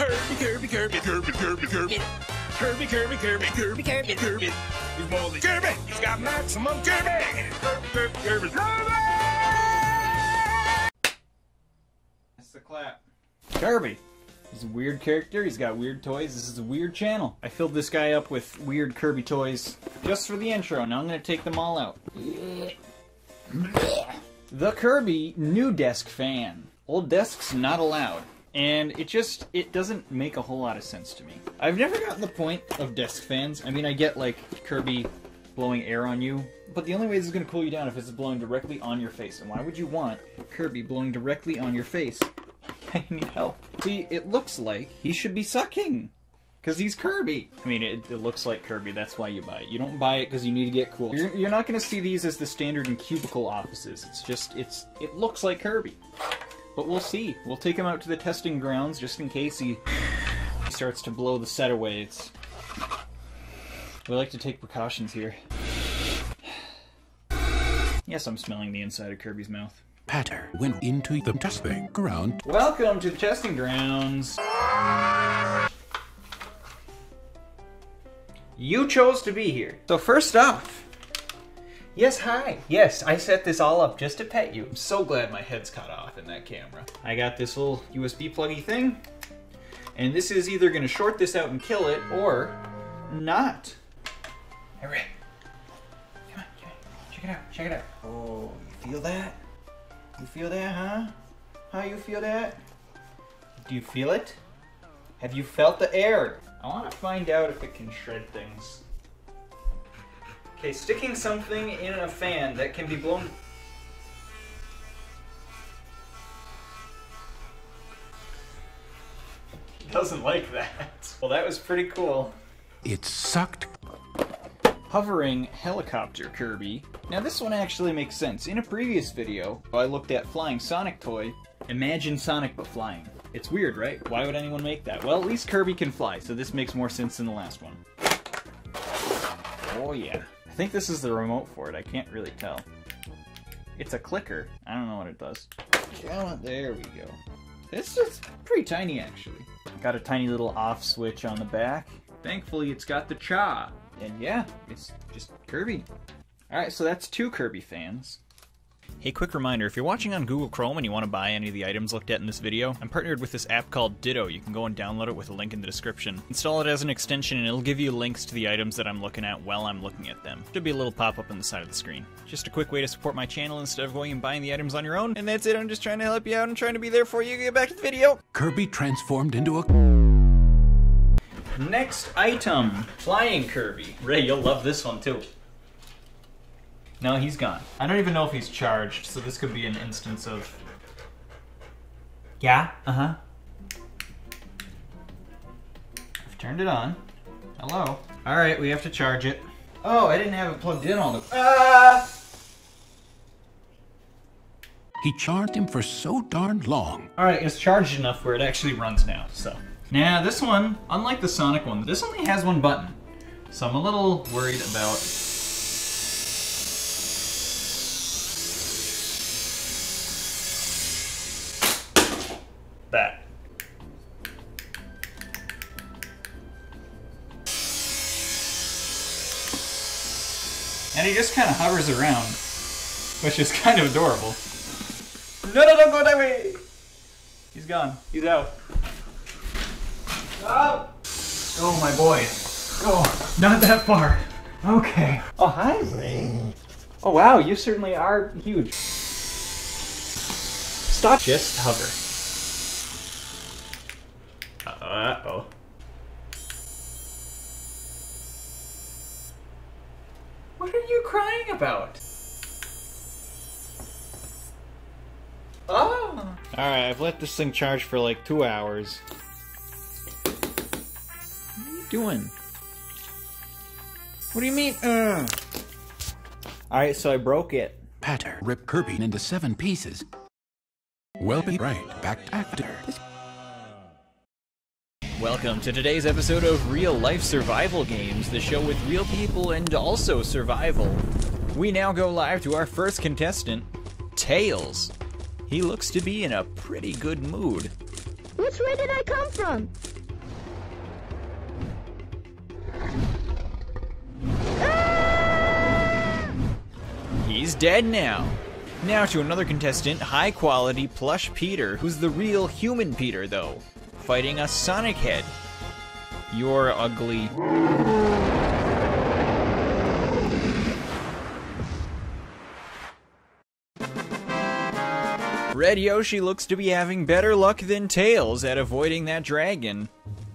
Kirby. He's more than Kirby. He's got maximum Kirby. Kirby. That's the clap. Kirby. He's a weird character, he's got weird toys, this is a weird channel. I filled this guy up with weird Kirby toys just for the intro, now I'm gonna take them all out. The Kirby new desk fan. Old desks not allowed. And it doesn't make a whole lot of sense to me. I've never gotten the point of desk fans. I mean, I get like Kirby blowing air on you, but the only way this is gonna cool you down if it's blowing directly on your face. And why would you want Kirby blowing directly on your face? I need help. See, it looks like he should be sucking. Because he's Kirby. I mean, it looks like Kirby, that's why you buy it. You don't buy it because you need to get cool. You're not going to see these as the standard in cubicle offices. It's just, it looks like Kirby. But we'll see. We'll take him out to the testing grounds just in case he starts to blow the set away. We like to take precautions here. Yes, I'm smelling the inside of Kirby's mouth. Patter went into the testing ground. Welcome to the testing grounds. You chose to be here. So first off, yes, hi. Yes, I set this all up just to pet you. I'm so glad my head's cut off in that camera. I got this little USB pluggy thing, and this is either gonna short this out and kill it, or not. Hey, Rick. Come on, check it out, check it out. Oh, you feel that? You feel that, huh? How you feel that? Do you feel it? Have you felt the air? I want to find out if it can shred things. Okay, sticking something in a fan that can be blown... He doesn't like that. Well, that was pretty cool. It sucked. Hovering helicopter Kirby. Now this one actually makes sense. In a previous video, I looked at flying Sonic toy. Imagine Sonic but flying. It's weird, right? Why would anyone make that? Well, at least Kirby can fly, so this makes more sense than the last one. Oh yeah. I think this is the remote for it. I can't really tell. It's a clicker. I don't know what it does. There we go. This is pretty tiny, actually. Got a tiny little off switch on the back. Thankfully, it's got the cha. And yeah, it's just Kirby. Alright, so that's 2 Kirby fans. Hey, quick reminder, if you're watching on Google Chrome and you want to buy any of the items looked at in this video, I'm partnered with this app called Ditto. You can go and download it with a link in the description. Install it as an extension and it'll give you links to the items that I'm looking at while I'm looking at them. Should be a little pop-up on the side of the screen. Just a quick way to support my channel instead of going and buying the items on your own. And that's it, I'm just trying to help you out and trying to be there for you. Get back to the video! Kirby transformed into a... Next item, Flying Kirby. Ray, you'll love this one too. No, he's gone. I don't even know if he's charged, so this could be an instance of... Yeah? Uh-huh. I've turned it on. Hello. Alright, we have to charge it. Oh, I didn't have it plugged in all the... Ah! He charged him for so darn long. Alright, it's charged enough where it actually runs now, so... Now, this one, unlike the Sonic one, this only has one button. So I'm a little worried about... that. And he just kind of hovers around, which is kind of adorable. No, don't go that way! He's gone. He's out. Oh! Oh, my boy. Oh, not that far. Okay. Oh, hi, Ray. Oh, wow, you certainly are huge. Stop. Just hover. Uh-oh. What are you crying about? Oh! Alright, I've let this thing charge for like 2 hours. What are you doing? What do you mean? Alright, so I broke it. Patter ripped Kirby into 7 pieces. We'll be right back after this. Welcome to today's episode of Real Life Survival Games, the show with real people and also survival. We now go live to our first contestant, Tails. He looks to be in a pretty good mood. Which way did I come from? He's dead now. Now to another contestant, high-quality plush Peter, who's the real human Peter, though, fighting a Sonic head. You're ugly. Red Yoshi looks to be having better luck than Tails at avoiding that dragon.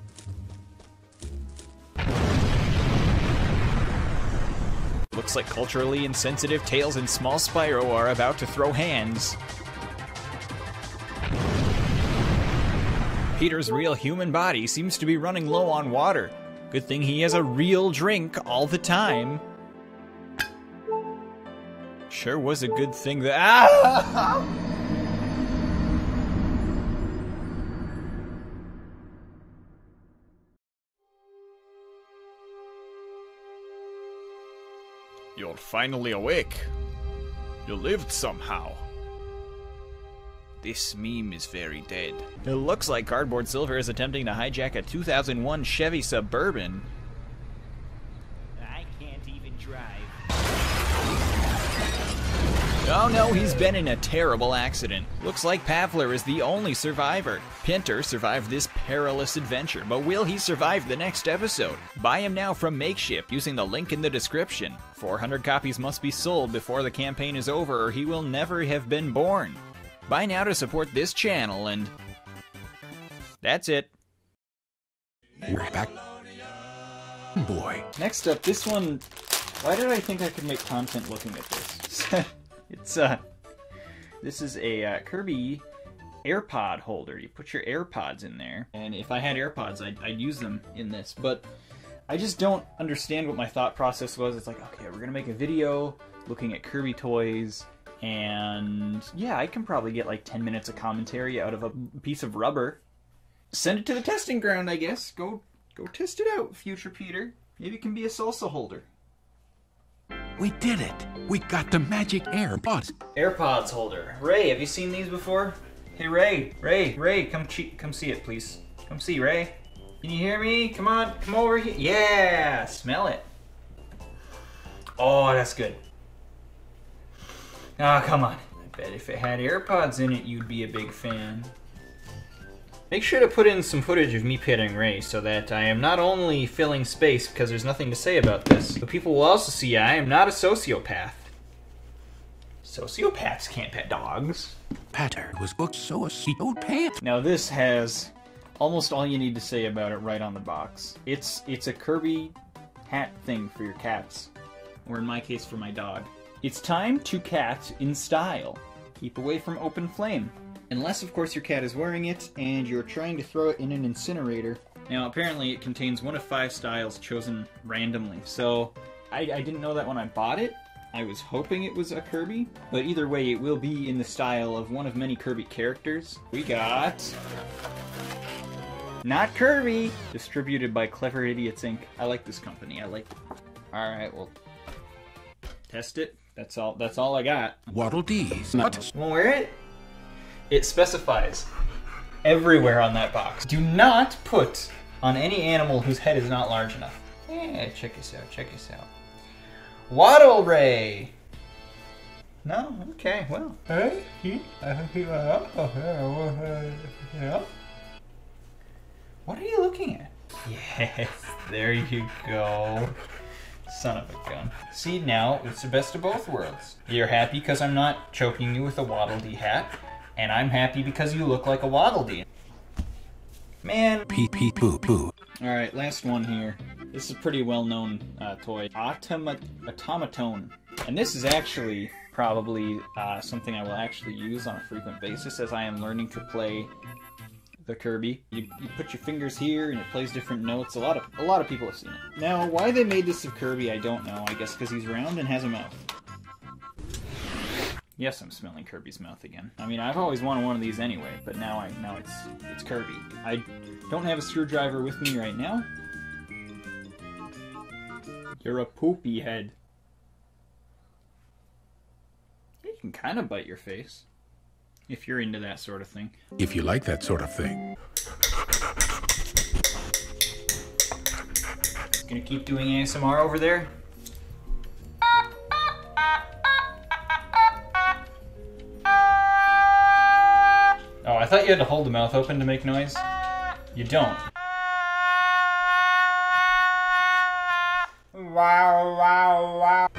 Looks like culturally insensitive Tails and Small Spyro are about to throw hands. Peter's real human body seems to be running low on water. Good thing he has a real drink all the time. Sure was a good thing that— ah! You're finally awake. You lived somehow. This meme is very dead. It looks like Cardboard Silver is attempting to hijack a 2001 Chevy Suburban. I can't even drive. Oh no, he's been in a terrible accident. Looks like Pavler is the only survivor. Pinter survived this perilous adventure, but will he survive the next episode? Buy him now from Makeship using the link in the description. 400 copies must be sold before the campaign is over or he will never have been born. Buy now to support this channel, and that's it. We're back. Boy. Next up, this one, why did I think I could make content looking at this? This is a Kirby AirPod holder. You put your AirPods in there, and if I had AirPods, I'd use them in this, but I just don't understand what my thought process was. It's like, okay, we're gonna make a video looking at Kirby toys, and yeah, I can probably get like 10 minutes of commentary out of a piece of rubber. Send it to the testing ground, I guess. Go test it out, future Peter. Maybe it can be a salsa holder. We did it. We got the magic AirPods. AirPods holder. Ray, have you seen these before? Hey Ray, come see it, please. Come see, Ray. Can you hear me? Come on, come over here. Yeah, smell it. Oh, that's good. Ah, come on. I bet if it had AirPods in it, you'd be a big fan. Make sure to put in some footage of me petting Ray so that I am not only filling space because there's nothing to say about this, but people will also see I am not a sociopath. Sociopaths can't pet dogs. Patter was booked so a sociopath. Now this has almost all you need to say about it right on the box. It's a Kirby hat thing for your cats, or in my case for my dog. It's time to cat in style. Keep away from open flame. Unless, of course, your cat is wearing it and you're trying to throw it in an incinerator. Now, apparently it contains one of 5 styles chosen randomly, so I didn't know that when I bought it. I was hoping it was a Kirby, but either way, it will be in the style of one of many Kirby characters. We got... Not Kirby! Distributed by Clever Idiots, Inc. I like this company. I like it. Alright, well... Test it. That's all I got. Waddle Dees. Nuts. Wanna wear it? It specifies everywhere on that box. Do not put on any animal whose head is not large enough. Yeah, check this out, check this out. Waddle Ray! No? Okay, well. What are you looking at? Yes, there you go. Son of a gun. See, now, it's the best of both worlds. You're happy because I'm not choking you with a Waddle Dee hat. And I'm happy because you look like a Waddle Dee. Man. Pee pee poo poo. Alright, last one here. This is a pretty well-known toy. Automatone. And this is actually probably something I will actually use on a frequent basis as I am learning to play the Kirby. You put your fingers here and it plays different notes. A lot of people have seen it. Now, why they made this of Kirby, I don't know. I guess because he's round and has a mouth. Yes, I'm smelling Kirby's mouth again. I mean, I've always wanted one of these anyway, but now it's Kirby. I don't have a screwdriver with me right now. You're a poopy head. You can kind of bite your face. If you're into that sort of thing. If you like that sort of thing. Gonna keep doing ASMR over there? I thought you had to hold the mouth open to make noise. You don't. Wow, wow, wow.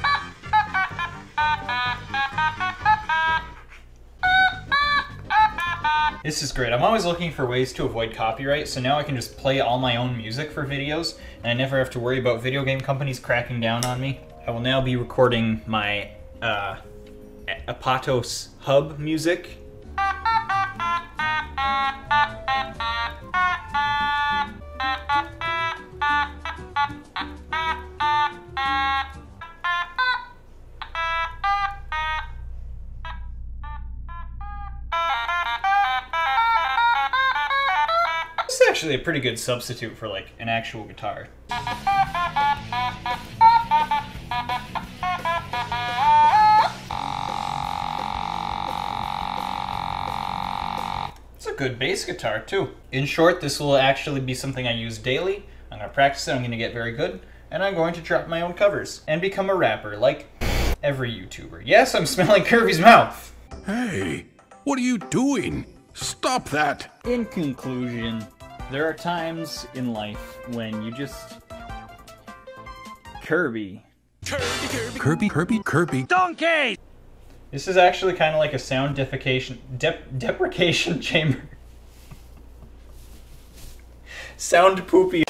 This is great. I'm always looking for ways to avoid copyright, so now I can just play all my own music for videos, and I never have to worry about video game companies cracking down on me. I will now be recording my Apatos Hub music. This is actually a pretty good substitute for like an actual guitar. It's a good bass guitar too. In short, this will actually be something I use daily. I'm gonna practice it, I'm gonna get very good, and I'm going to drop my own covers and become a rapper like every YouTuber. Yes, I'm smelling Kirby's mouth. Hey, what are you doing? Stop that! In conclusion, there are times in life when you just... Kirby. Kirby. Donkey! This is actually kind of like a sound deprecation chamber. Sound poopy.